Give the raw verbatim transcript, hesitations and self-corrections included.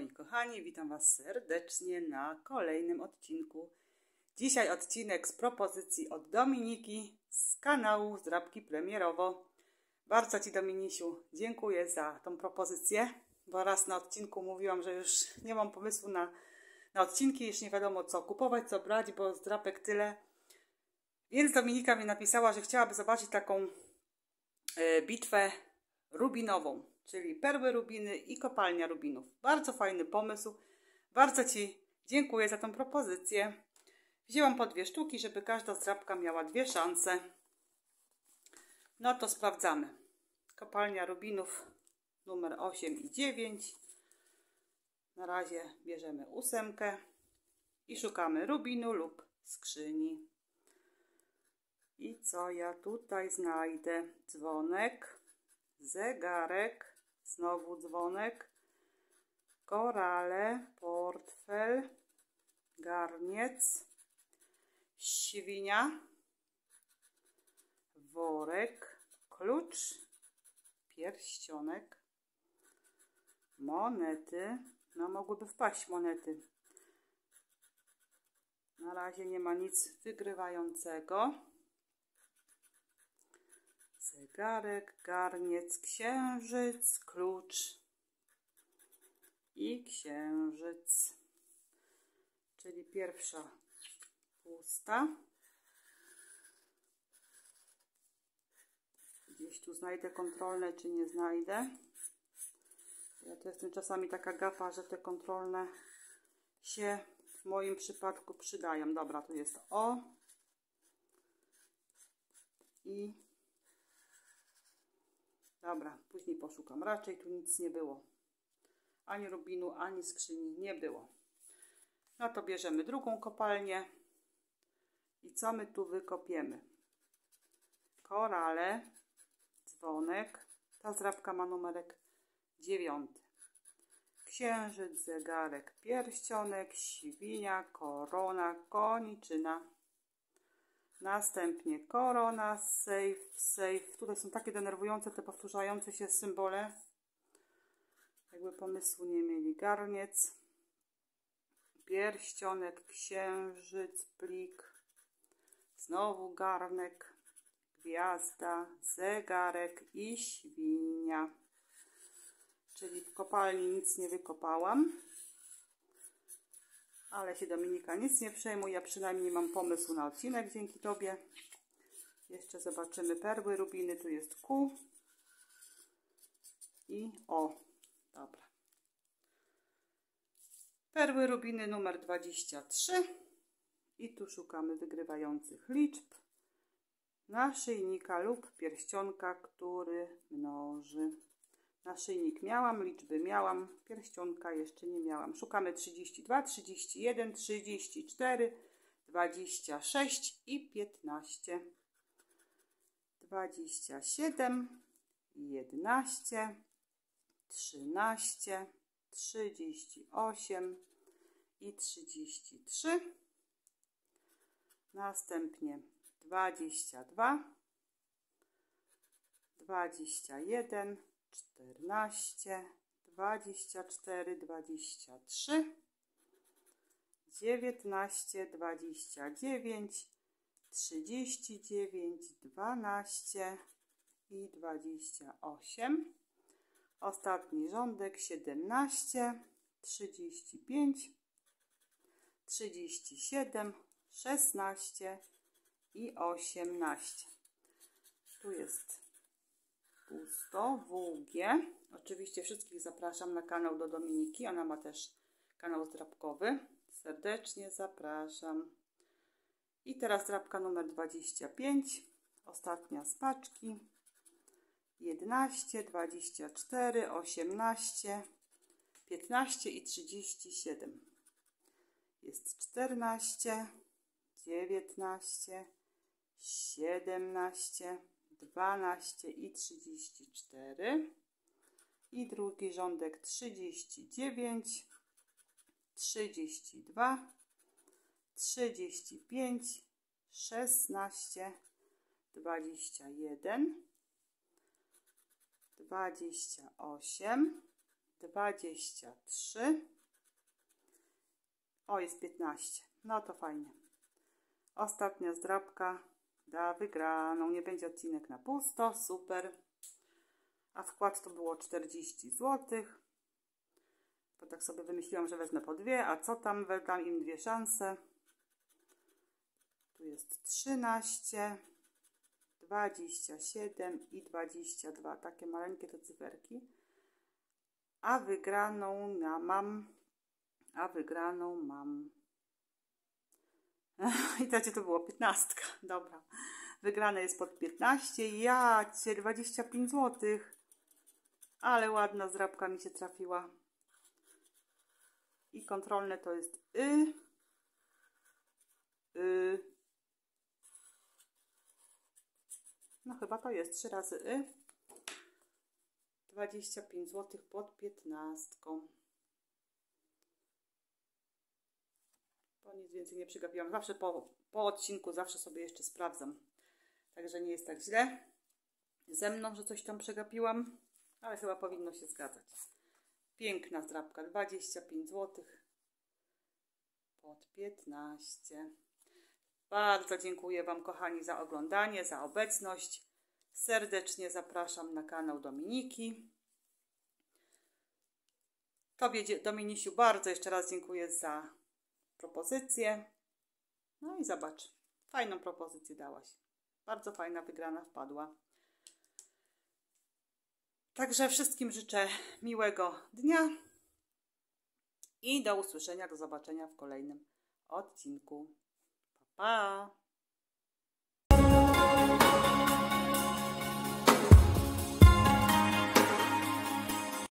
moi kochani, witam Was serdecznie na kolejnym odcinku. Dzisiaj odcinek z propozycji od Dominiki z kanału Zdrabki Premierowo. Bardzo Ci, Dominisiu, dziękuję za tą propozycję, bo raz na odcinku mówiłam, że już nie mam pomysłu na, na odcinki, już nie wiadomo co kupować, co brać, bo zdrapek tyle. Więc Dominika mi napisała, że chciałaby zobaczyć taką e, bitwę rubinową, czyli perły rubiny i kopalnia rubinów. Bardzo fajny pomysł. Bardzo Ci dziękuję za tą propozycję. Wzięłam po dwie sztuki, żeby każda zdrabka miała dwie szanse. No to sprawdzamy. Kopalnia rubinów numer osiem i dziewięć. Na razie bierzemy ósemkę i szukamy rubinu lub skrzyni. I co ja tutaj znajdę? Dzwonek, zegarek, znowu dzwonek, korale, portfel, garniec, świnia, worek, klucz, pierścionek, monety. No mogłyby wpaść monety. Na razie nie ma nic wygrywającego. Zegarek, garniec, księżyc, klucz i księżyc. Czyli pierwsza pusta. Gdzieś tu znajdę kontrolne, czy nie znajdę. Ja to jestem czasami taka gapa, że te kontrolne się w moim przypadku przydają. Dobra, tu jest O i dobra, później poszukam. Raczej tu nic nie było. Ani rubinu, ani skrzyni nie było. No to bierzemy drugą kopalnię. I co my tu wykopiemy? Korale, dzwonek. Ta zdrabka ma numerek dziewiąty. Księżyc, zegarek, pierścionek, świnia, korona, koniczyna. Następnie korona, safe, safe. Tutaj są takie denerwujące te powtarzające się symbole. Jakby pomysłu nie mieli. Garniec, pierścionek, księżyc, plik. Znowu garnek, gwiazda, zegarek i świnia. Czyli w kopalni nic nie wykopałam. Ale się Dominika nic nie przejmuje, ja przynajmniej mam pomysł na odcinek dzięki Tobie. Jeszcze zobaczymy perły rubiny, tu jest Q i O. Dobra. Perły rubiny numer dwadzieścia trzy i tu szukamy wygrywających liczb, naszyjnika lub pierścionka, który mnoży. Naszyjnik miałam, liczby miałam, pierścionka jeszcze nie miałam. Szukamy trzydzieści dwa, trzydzieści jeden, trzydzieści cztery, dwadzieścia sześć i piętnaście. dwadzieścia siedem, jedenaście, trzynaście, trzydzieści osiem i trzydzieści trzy. Następnie dwadzieścia dwa, dwadzieścia jeden, czternaście, dwadzieścia cztery, dwadzieścia trzy, dziewiętnaście, dwadzieścia dziewięć, trzydzieści dziewięć, dwanaście i dwadzieścia osiem. Ostatni rządek siedemnaście, trzydzieści pięć, trzydzieści siedem, szesnaście i osiemnaście. Tu jest pusto, W G. Oczywiście wszystkich zapraszam na kanał do Dominiki. Ona ma też kanał zdrabkowy. Serdecznie zapraszam. I teraz zdrabka numer dwadzieścia pięć. Ostatnia z paczki. jedenaście, dwadzieścia cztery, osiemnaście, piętnaście i trzydzieści siedem. Jest czternaście, dziewiętnaście, siedemnaście, dwanaście i trzydzieści cztery. I drugi rządek trzydzieści dziewięć, trzydzieści dwa, trzydzieści pięć, szesnaście, dwadzieścia jeden, dwadzieścia osiem, dwadzieścia trzy, O, jest piętnaście. No to fajnie. Ostatnia zdrabka da wygraną. Nie będzie odcinek na pusto. Super. A wkład to było czterdzieści złotych. Bo tak sobie wymyśliłam, że wezmę po dwie. A co tam? Dam im dwie szanse. Tu jest trzynaście, dwadzieścia siedem i dwadzieścia dwa. Takie maleńkie te cyferki. A wygraną ja mam. A wygraną mam. I tacie to było piętnastka. Dobra. Wygrane jest pod piętnaście. Ja cię dwadzieścia pięć złotych. Ale ładna zdrabka mi się trafiła. I kontrolne to jest y. Y. No chyba to jest trzy razy y. dwadzieścia pięć złotych pod piętnastką. Bo nic więcej nie przegapiłam. Zawsze po, po odcinku zawsze sobie jeszcze sprawdzam. Także nie jest tak źle ze mną, że coś tam przegapiłam. Ale chyba powinno się zgadzać. Piękna zdrabka. dwadzieścia pięć złotych pod piętnaście. Bardzo dziękuję Wam, kochani, za oglądanie, za obecność. Serdecznie zapraszam na kanał Dominiki. Tobie, Dominisiu, bardzo jeszcze raz dziękuję za propozycję. No i zobacz, fajną propozycję dałaś. Bardzo fajna wygrana wpadła. Także wszystkim życzę miłego dnia i do usłyszenia, do zobaczenia w kolejnym odcinku. Pa, pa!